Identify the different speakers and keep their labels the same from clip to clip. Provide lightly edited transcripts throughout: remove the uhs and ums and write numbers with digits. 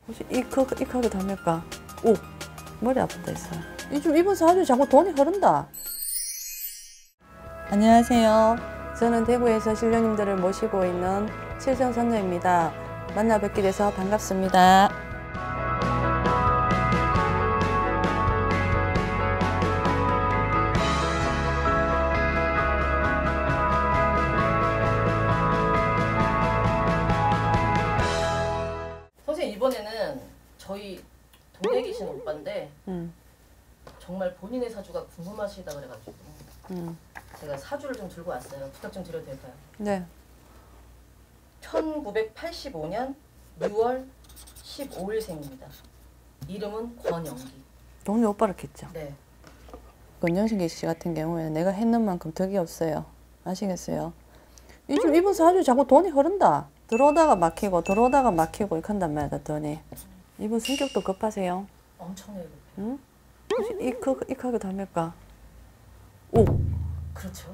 Speaker 1: 혹시 이카게 답니까? 오, 머리 아프다 했어요. 요즘 이번 사주 자꾸 돈이 흐른다. 안녕하세요. 저는 대구에서 신령님들을 모시고 있는 칠성선녀입니다. 만나 뵙게 돼서 반갑습니다.
Speaker 2: 선생님, 이번에는 저희 동네 계신 오빠인데 정말 본인의 사주가 궁금하시다 그래가지고 제가 사주를 좀 들고 왔어요. 부탁 좀 드려도 될까요?
Speaker 1: 네.
Speaker 2: 1985년 6월 15일생입니다. 이름은 권영기.
Speaker 1: 동네 오빠를 겠죠.
Speaker 2: 네.
Speaker 1: 권영식 씨 같은 경우에는 내가 했는 만큼 덕이 없어요. 아시겠어요? 요즘 이번 사주 자꾸 돈이 흐른다. 들어오다가 막히고 들어오다가 막히고 이렇게 한단 말이다. 돈이. 이분 성격도 급하세요.
Speaker 2: 엄청나게 급해요.
Speaker 1: 응? 혹시 이카게 답니까? 오.
Speaker 2: 그렇죠.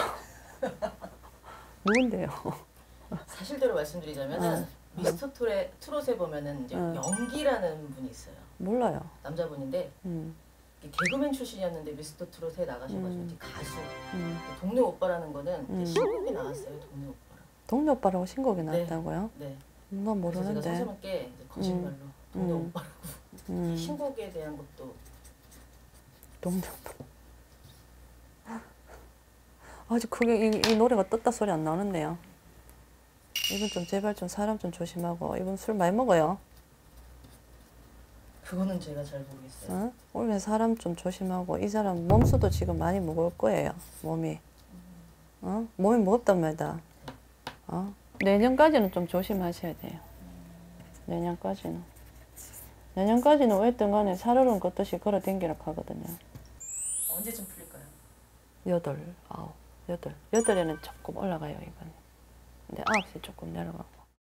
Speaker 1: 누군데요?
Speaker 2: 사실대로 말씀드리자면은 미스터 트롯에 보면은 이제 영기라는 분이 있어요.
Speaker 1: 몰라요.
Speaker 2: 남자분인데 개그맨 출신이었는데 미스터 트롯에 나가셔가지고 이제 가수. 동네 오빠라는 거는 이제 신곡이 나왔어요. 동네 오빠랑.
Speaker 1: 동네 오빠라고 신곡이 나왔다고요?
Speaker 2: 네.
Speaker 1: 난 모르는데.
Speaker 2: 제가 선생님께 거짓말로 동네 오빠라고 이 신곡에 대한 것도
Speaker 1: 동네 오빠. 아주 크게 이 노래가 떴다 소리 안 나오는데요. 이분 좀 제발 좀 사람 좀 조심하고. 이분 술 많이 먹어요.
Speaker 2: 그거는 제가 잘 모르겠어요.
Speaker 1: 어? 원래 사람 좀 조심하고. 이 사람 몸수도 지금 많이 무거울 거예요. 몸이. 어? 몸이 무겁단 말이다. 어? 내년까지는 좀 조심하셔야 돼요. 내년까지는. 내년까지는 어쨌든 간에 살얼음 걷듯이 걸어 댕기라 하거든요.
Speaker 2: 언제쯤 풀릴까요?
Speaker 1: 8, 9, 8. 8에는 조금 올라가요, 이번에. 근데 9시 조금 내려가고.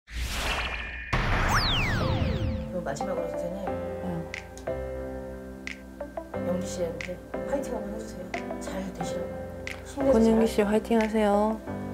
Speaker 2: 그럼 마지막으로 선생님, 영기 씨한테 파이팅 한번 해주세요. 잘 되시라고.
Speaker 1: 권영기 씨 화이팅 하세요.